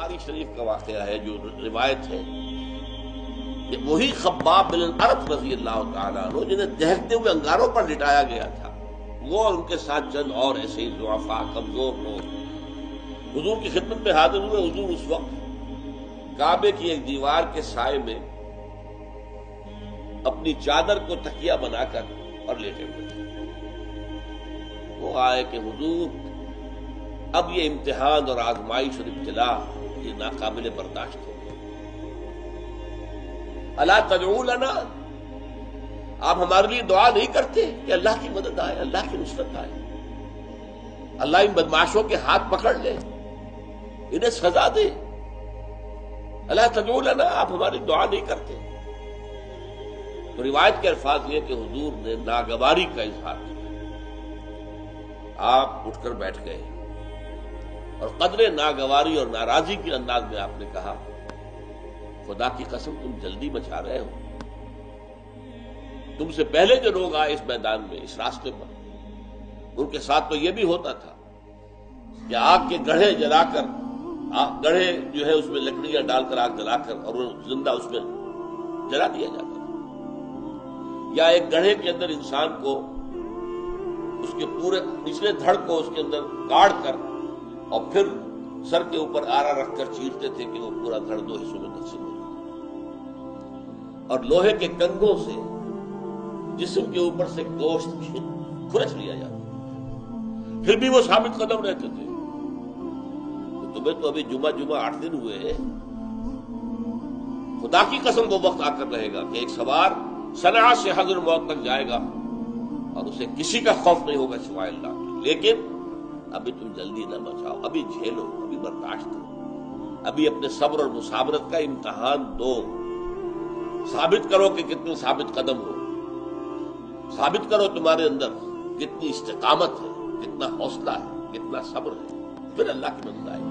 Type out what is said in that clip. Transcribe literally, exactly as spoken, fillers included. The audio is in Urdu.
بخاری شریف کا واقعہ ہے جو روایت ہے کہ وہی خباب بن الارت رضی اللہ تعالیٰ عنہ جنہیں دہکتے ہوئے انگاروں پر لٹایا گیا تھا، وہ اور ان کے ساتھ چند اور ایسے ہی ضعفاء کمزور لوگ حضور کی خدمت میں حاضر ہوئے۔ حضور اس وقت کعبے کی ایک دیوار کے سائے میں اپنی چادر کو تکیہ بنا کر اور لیٹے ہوئے تھے۔ وہ آئے کہ حضور اب یہ امتحان اور آزمائش اور ابتلا یہ ناقابل برداشت ہو گئی، الا تدعو لنا، آپ ہمارے لیے دعا نہیں کرتے کہ اللہ کی مدد آئے، اللہ کی نصرت آئے، اللہ ان بدماشوں کے ہاتھ پکڑ لے، انہیں سزا دے۔ الا تدعو لنا، آپ ہماری دعا نہیں کرتے۔ تو روایت کے الفاظ یہ کہ حضور نے ناگواری کا اظہار کیا، آپ اٹھ کر بیٹھ گئے اور قدر ناگواری اور ناراضی کے انداز میں آپ نے کہا، خدا کی قسم تم جلدی مچا رہے ہو، تم سے پہلے جو لوگ آئے اس میدان میں، اس راستے پر، ان کے ساتھ تو یہ بھی ہوتا تھا کہ آگ کے گڑھے جلا کر، گڑھے جو ہے اس میں لکڑیاں ڈال کر آگ جلا کر اور زندہ اس میں جلا دیا جاتا تھا، یا ایک گڑھے کے اندر انسان کو اس کے پورے نچلے دھڑ کو اس کے اندر کاٹ کر اور پھر سر کے اوپر آرا رکھ کر چیرتے تھے کہ وہ پورا دھڑ دو حصوں میں تقسیم ہو جاتا، اور لوہے کے کنگھوں سے جسم کے اوپر سے گوشت کھرچ لیا جاتا، پھر بھی وہ ثابت قدم رہتے تھے۔ تو تمہیں تو ابھی جمعہ جمعہ آٹھ دن ہوئے ہیں، خدا کی قسم وہ وقت آ کر رہے گا کہ ایک سوار صنعاء سے حضر موت تک جائے گا اور اسے کسی کا خوف نہیں ہوگا سوائے اللہ کے، لیکن ابھی تم جلدی نہ بچاؤ، ابھی جھیلو، ابھی برداشت کرو، ابھی اپنے صبر اور مصابرت کا امتحان دو، ثابت کرو کہ کتنے ثابت قدم ہو، ثابت کرو تمہارے اندر کتنی استقامت ہے، کتنا حوصلہ ہے، کتنا صبر ہے، پھر اللہ کی مدد آئے۔